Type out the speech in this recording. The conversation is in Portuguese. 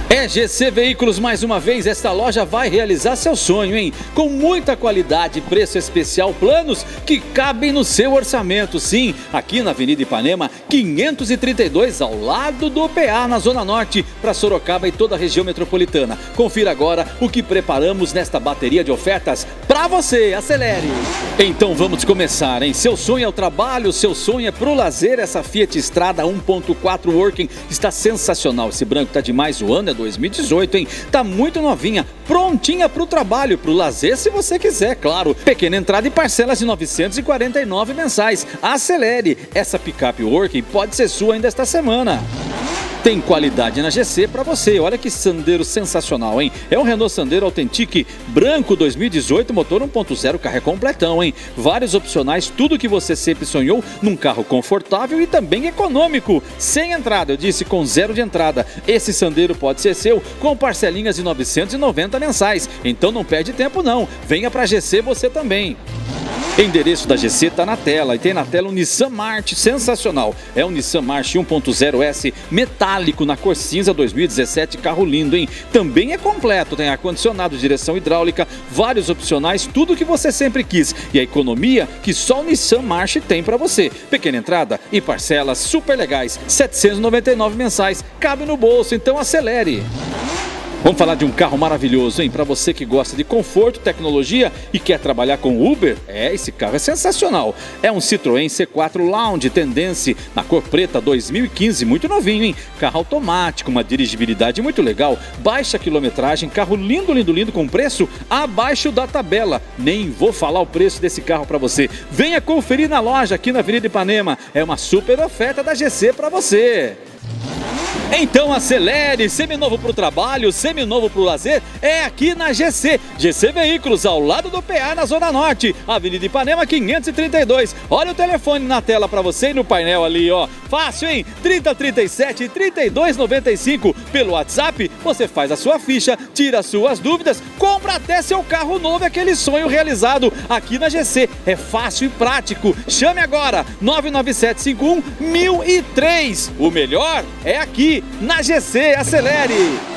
É GC Veículos mais uma vez, esta loja vai realizar seu sonho, hein? Com muita qualidade, preço especial, planos que cabem no seu orçamento. Sim, aqui na Avenida Ipanema, 532, ao lado do PA, na Zona Norte, para Sorocaba e toda a região metropolitana. Confira agora o que preparamos nesta bateria de ofertas para você. Acelere! Então vamos começar, hein? Seu sonho é o trabalho, seu sonho é pro lazer. Essa Fiat Strada 1.4 Working está sensacional. Esse branco tá demais, o ano é 2018, hein? Tá muito novinha, prontinha pro trabalho, pro lazer, se você quiser, claro. Pequena entrada e parcelas de 949 mensais. Acelere! Essa picape Working pode ser sua ainda esta semana. Tem qualidade na GC para você. Olha que Sandero sensacional, hein? É um Renault Sandero Authentic branco 2018, motor 1.0, carro é completão, hein? Vários opcionais, tudo que você sempre sonhou num carro confortável e também econômico. Sem entrada, eu disse, com zero de entrada. Esse Sandero pode ser seu com parcelinhas de 990 mensais. Então não perde tempo não. Venha para a GC você também. Endereço da GC está na tela e tem na tela um Nissan March sensacional. É um Nissan March 1.0S metálico na cor cinza 2017, carro lindo, hein? Também é completo, tem ar-condicionado, direção hidráulica, vários opcionais, tudo que você sempre quis. E a economia que só o Nissan March tem para você. Pequena entrada e parcelas super legais, 799 mensais, cabe no bolso, então acelere! Vamos falar de um carro maravilhoso, hein? Para você que gosta de conforto, tecnologia e quer trabalhar com Uber, esse carro é sensacional. É um Citroën C4 Lounge Tendance na cor preta 2015, muito novinho, hein? Carro automático, uma dirigibilidade muito legal, baixa quilometragem, carro lindo, lindo, lindo, com preço abaixo da tabela. Nem vou falar o preço desse carro para você. Venha conferir na loja aqui na Avenida Ipanema. É uma super oferta da GC para você. Então acelere, seminovo para o trabalho, seminovo para o lazer, é aqui na GC. GC Veículos, ao lado do PA, na Zona Norte, Avenida Ipanema 532. Olha o telefone na tela para você e no painel ali, ó. Fácil, hein? 3037 3295. Pelo WhatsApp, você faz a sua ficha, tira as suas dúvidas, compra até seu carro novo, aquele sonho realizado aqui na GC. É fácil e prático. Chame agora, 99751 1003. O melhor é aqui na GC. Acelere!